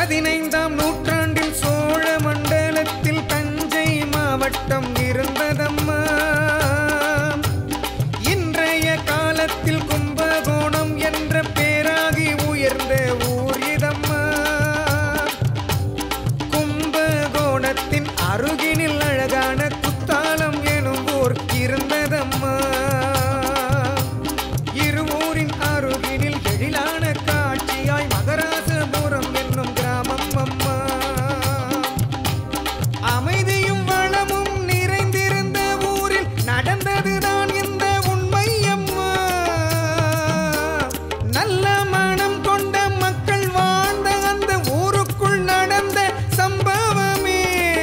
15ஆம் நூற்றாண்டில் சோழ மண்டலத்தில் தஞ்சை மாவட்டம் இருந்ததம்மா. இன்றைய காலத்தில் கும்பகோணம் என்ற பேராகி உயர்ந்த ஊர் இதம்மா. கும்பகோணத்தின் அருகினில் அழகான குத்தாலம் எனும் ஊர் இருந்ததம்மா. இருவூரின் அருகினில் எழிலான காட்சியாய் மகராசபுரம் என்னும் கிராமம் அம்மா. அமைதியும் வளமும் நிறைந்திருந்த ஊரில் நடந்ததுதான் இந்த உண்மை அம்மா. நல்ல மனம் கொண்ட மக்கள் வாழ்ந்த அந்த ஊருக்குள் நடந்த சம்பவமே.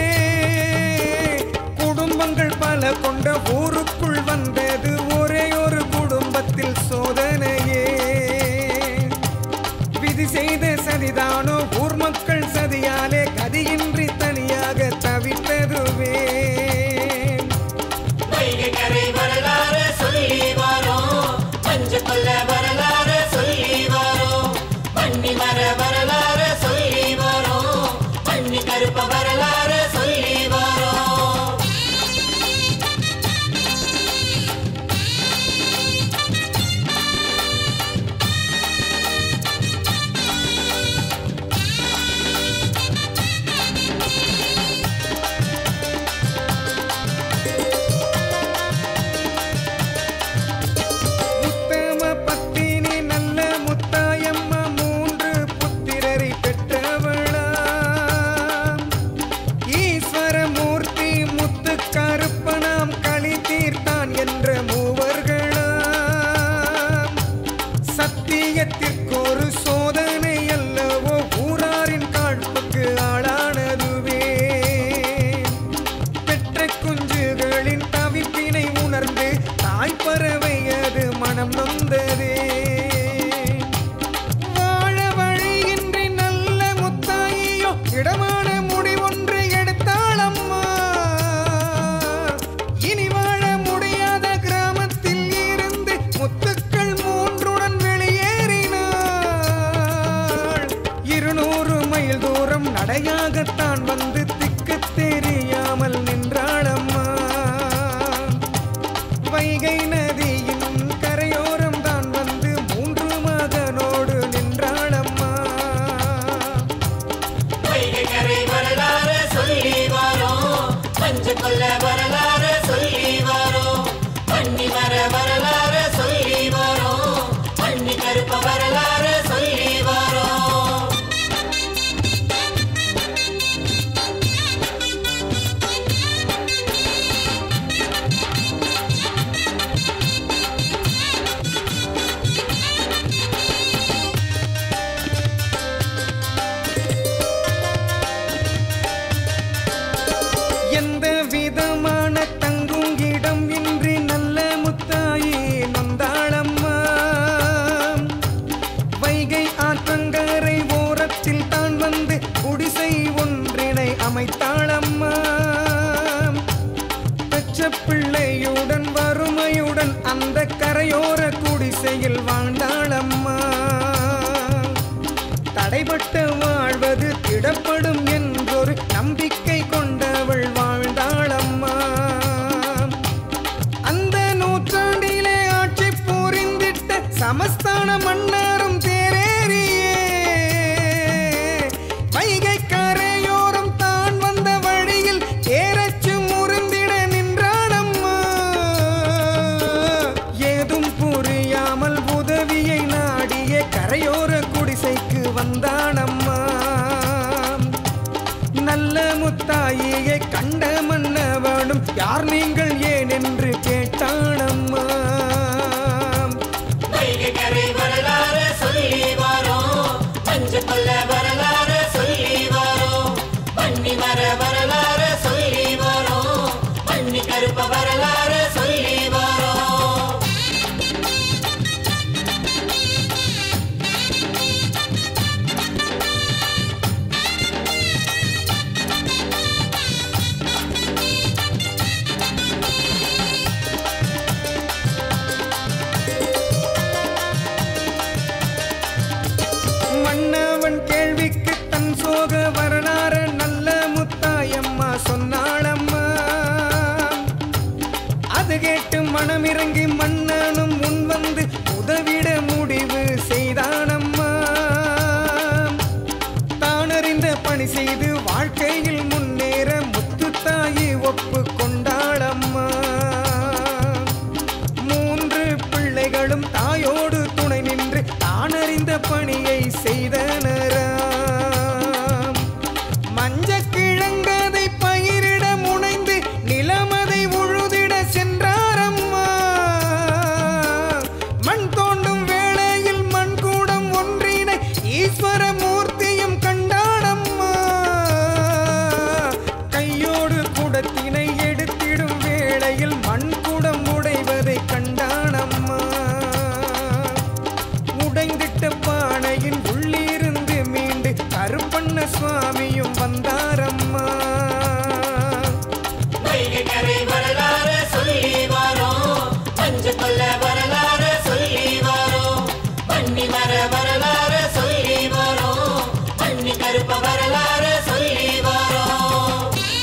குடும்பங்கள் பல கொண்ட ஊருக்குள் வந்தது ஒரே ஒரு குடும்பத்தில் சோதனையே. விதி செய்த சதிதானோ ஊர் மக்கள் சதியாலே கதியின்றி தனியாக தவித்ததுவே. வைகைக்கரை வரலாறு சொல்லி வாரோம், பஞ்சகொல்ல வரலாறு சொல்லி வாரோம், பன்னிமர வரலாறு சொல்லி வாரோம், பன்னி கருப்ப வரலாறு சொல்லி வாரோம். உத்தம பத்தினி நல்ல முத்தாயம்மா 3 புத்திரரை பெற்றவளாம். ஈஸ்வரமூர்த்தி முத்து கருப்பனாம் களி தீர்த்தான் என்ற மூவர்களாம். சத்தியத்திற்கொரு சோதனை அல்லவோ ஊராரின் காழ்ப்புக்கு ஆளானதுவே. பெற்ற குஞ்சுகளின் தவிப்பினை உணர்ந்து தாய்ப்பறவை அது மனம் நொந்ததே. வாழ வழியின்றி நல்ல முத்தாயியோ இடமான முடிவொன்று எடுத்தாளம்மா. இனி வாழ முடியாத கிராமத்தில் இருந்து முத்துக்கள் 3உடன் வெளியேறினாள். 200 மைல் தூரம் நடையாகத்தான் வந்து திக்கு தெரியாமல் நின்றாளம்மா. வைகை நதியின் கரையோரம் தான் வந்து 3 மகனோடு நின்றாளம்மா. வைகைக்கரை வரலாறு சொல்லி வாரோம், பஞ்சகொல்ல வரலாறு சொல்லி வாரோம், பன்னிமர வரலாறு சொல்லி வாரோம், பன்னி கருப்ப வரலாறு சொல்லி வாரோம். எந்த விதமான தங்கும் இடம் இன்றி நல்ல முத்தாயி நொந்தாளம்மா. வைகை ஆற்றங்கரை ஓரத்தில் தான் வந்து குடிசை ஒன்றினை அமைத்தாளம்மா. பெற்ற பிள்ளையுடன் வறுமையுடன் அந்த கரையோர குடிசையில் வாழ்ந்தாளம்மா. தடைபட்ட வாழ்வது திடப்படும் என்றொரு நம்பிக்கை கொண்டவள் வாழ்ந்தாளம்மா. அந்த நூற்றாண்டிலே ஆட்சி புரிந்திட்ட சமஸ்தான மன்னரும் தேரேறியே வைகை கரையோரம் தான் வந்த வழியில் தேரச்சு முறிந்திட நின்றாளம்மா. ஏதும் புரியாமல் உதவியை நாடிய கரையோர குடிசைக்கு வந்தானம்மா. நல்ல முத்தாயியை கண்ட மன்னவனும் யார் நீங்கள் ஏன் என்று கேட்டானம்மா. வைகைக்கரை வரலாறு சொல்லி வாரோம், பஞ்சகொல்ல வரலாறு சொல்லி வாரோம், பன்னிமர வரலாறு சொல்லி வாரோம், பன்னி கருப்ப வரலாறு சொல்லி வாரோம். முன் சோக வரலாறு நல்ல முத்தாயம்மா சொன்னாளம்மா. அது கேட்டு மனமிறங்கி மன்னனும் முன் வந்து உதவிட முடிவு செய்தானம்மா. தானறிந்த பணி செய்து வாழ்க்கையில் முன்னேற முத்துத்தாயி ஒப்பு கொண்டாளம்மா. 3 பிள்ளைகளும் தாயோடு துணை நின்று தானறிந்த பணியை செய்தனராம். மஞ்சக்கிழங்கதை பயிரிட முனைந்து நிலமதை உழுதிட சென்றாரம்மா. மண் தோண்டும் வேளையில் மண்கூடம் ஒன்றினை ஈஸ்வர மூர்த்தியும் கண்டாடம்மா. கையோடு குடத்தினை எடுத்திடும் வேளையில் மண்குடம் உடைவதை கண்டானம்மா. உடைந்திட்ட பானையின் உள்ளிருந்து மீண்டு கருப்பண்ண சுவாமியும் வந்தாரம்மா. வைகைக்கரை வரலாறு சொல்லி வாரோம், மஞ்சள் கொல்ல வரலாறு சொல்லி வாரோம், பன்னி மர வரலாறு சொல்லி வாரோம், பன்னி கருப்ப வரலாறு சொல்லி வாரோம்.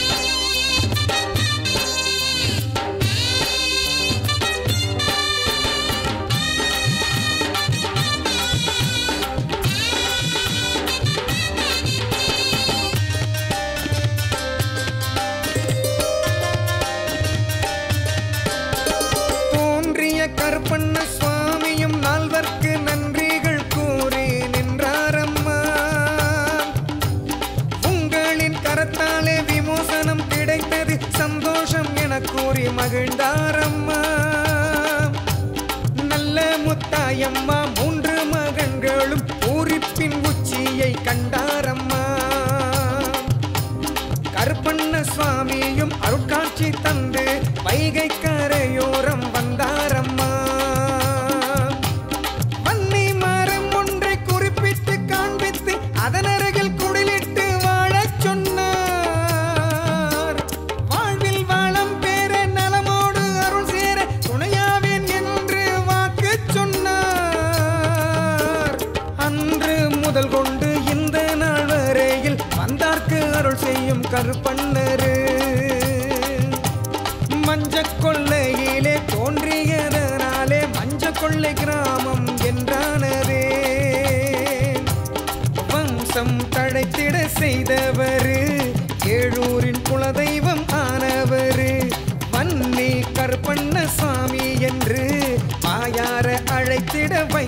தோன்றிய கருப்பண்ண சுவாமியும் நால்வர்க்கு நன்றிகள் கூறி நின்றாரம்மா. உங்களின் கரத்தாலே விமோசனம் கிடைத்தது சந்தோஷம் என கூறி மகிழ்ந்தாரம்மா. நல்ல முத்தாயம்மா 3 மகன்களும் பூரிப்பின் உச்சியை கண்டாரம்மா. கருப்பண்ண சுவாமியும் அருட்காட்சி தந்து வைகை கரையோரம் வந்தாரம்மா. வன்னி மரம் ஒன்றை குறிப்பிட்டு காண்பித்து அதனருகில் குடிலிட்டு வாழச் சொன்னார். வாழ்வில் வளம் பெற நலமோடு அருள் சேர துணையாவேன் என்று வாக்கு சொன்னார். அன்று முதல் கொண்டு இந்த நாள் வரையில் வந்தார்க்கு அருள் செய்யும் கருப்பண்ணரு. மஞ்ச கொள்ளையிலே தோன்றியதனாலே மஞ்ச கொள்ளை கிராமம் என்றானதே. வம்சம் தழைத்திட செய்தவரு, ஏழூரின் குலதெய்வம் ஆனவரு. வன்னி கருப்பண்ண சாமி என்று மாயார அழைத்திட